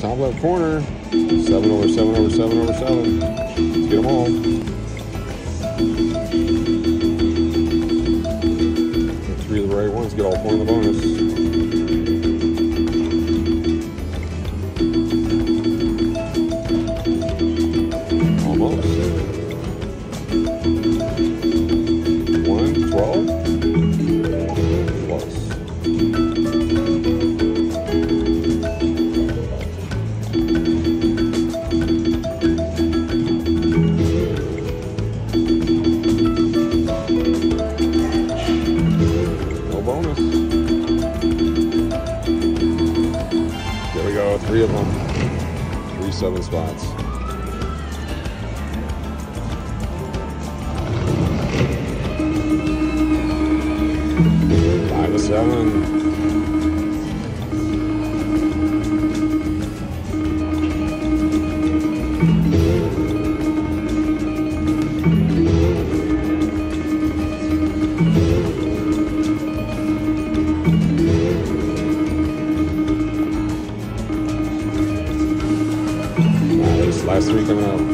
top left corner. 7 over 7 over 7 over 7. Let's get them all. Get 3 of the right ones, get all 4 in the bonus. Almost. 1, 12. Plus. No bonus. There we go, 3 of them. 3 7 spots. 5 to 7. Last 3 coming up.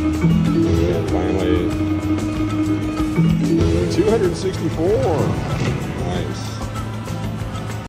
And finally, 264.